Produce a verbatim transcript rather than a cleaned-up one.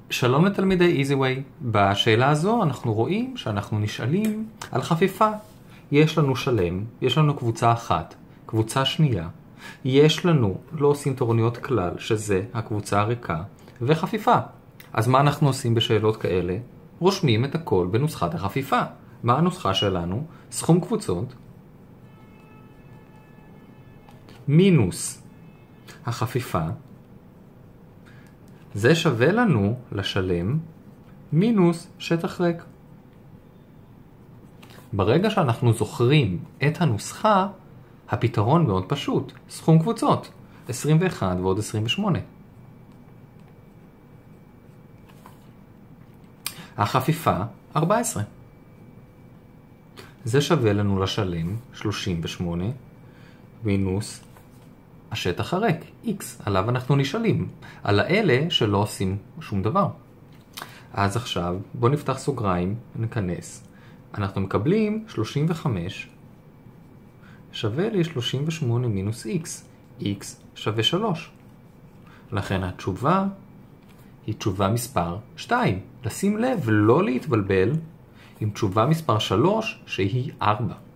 שלום לתלמידי EasyWay. בשאלה הזו אנחנו רואים שאנחנו נשאלים על חפיפה. יש לנו שלם, יש לנו קבוצה אחת, קבוצה שנייה. יש לנו לא עושים תורניות כלל, שזה הקבוצה הריקה, וחפיפה. אז מה אנחנו עושים בשאלות כאלה? רושמים את הכל בנוסחת החפיפה. מה הנוסחה שלנו? סכום קבוצות מינוס החפיפה. זה שווה לנו לשלם מינוס שטח ריק. ברגע שאנחנו זוכרים את הנוסחה, הפתרון מאוד פשוט. סכום קבוצות, עשרים ואחת ועוד עשרים ושמונה. החפיפה, ארבע עשרה. זה שווה לנו לשלם שלושים ושמונה מינוס השטח הריק, x, עליו אנחנו נשאלים. על האלה שלא עושים שום דבר. אז עכשיו בוא נפתח סוגריים ונכנס. אנחנו מקבלים שלושים וחמש שווה ל-שלושים ושמונה מינוס x. x שווה שלוש. לכן התשובה היא תשובה מספר שתיים. לשים לב, לא להתבלבל עם תשובה מספר שלוש שהיא ארבע.